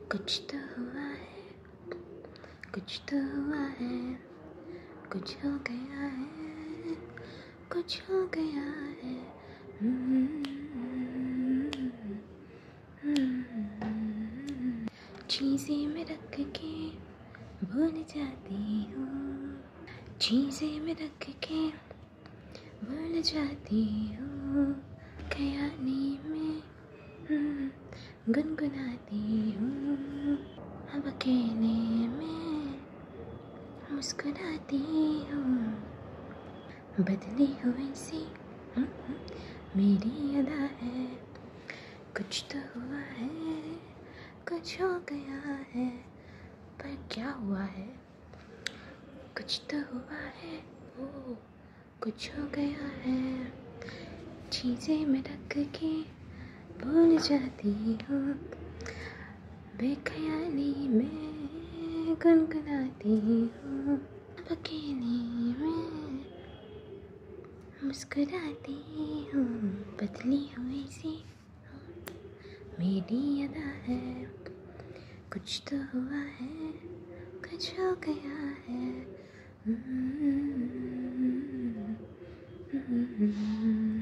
कुछ तो हुआ है, कुछ तो हुआ है, कुछ हो गया है, कुछ हो गया है। चीज़ें में रख के भूल जाती हूँ, चीज़ें में रख के भूल जाती हूँ, ख़याली में गुनगुनाती हूँ, अब अकेले में मुस्कुराती हूँ। बदली हुई सी मेरी अदा है, कुछ तो हुआ है, कुछ हो गया है, पर क्या हुआ है? कुछ तो हुआ है, ओ कुछ हो गया है। चीज़ें में रख के भूल जाती हूँ, बेख्याली में गुनगुनाती हूँ, अब अकेले में मुस्कुराती हूँ। बदली हुई सी मेरी अदा है, कुछ तो हुआ है, कुछ हो गया है।